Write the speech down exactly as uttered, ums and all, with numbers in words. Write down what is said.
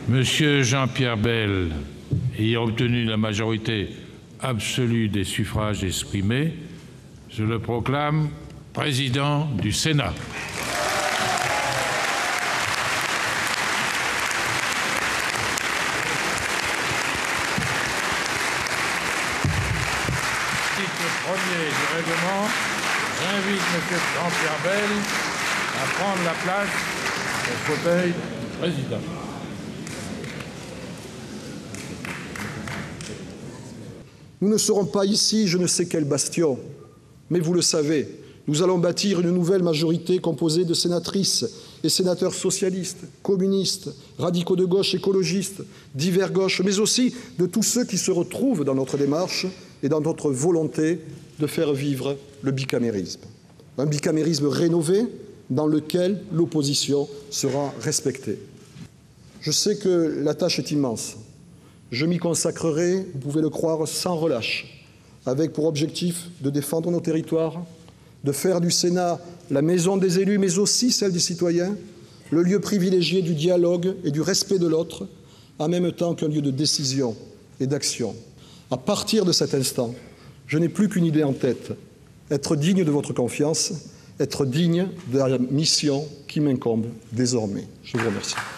Monsieur Jean-Pierre Bel, ayant obtenu la majorité absolue des suffrages exprimés, je le proclame président du Sénat. Article premier du règlement, j'invite M. Jean-Pierre Bel à prendre la place au fauteuil du président. Nous ne serons pas ici je ne sais quel bastion, mais vous le savez, nous allons bâtir une nouvelle majorité composée de sénatrices et sénateurs socialistes, communistes, radicaux de gauche, écologistes, divers gauches, mais aussi de tous ceux qui se retrouvent dans notre démarche et dans notre volonté de faire vivre le bicamérisme. Un bicamérisme rénové dans lequel l'opposition sera respectée. Je sais que la tâche est immense. Je m'y consacrerai, vous pouvez le croire, sans relâche, avec pour objectif de défendre nos territoires, de faire du Sénat la maison des élus, mais aussi celle des citoyens, le lieu privilégié du dialogue et du respect de l'autre, en même temps qu'un lieu de décision et d'action. À partir de cet instant, je n'ai plus qu'une idée en tête, être digne de votre confiance, être digne de la mission qui m'incombe désormais. Je vous remercie.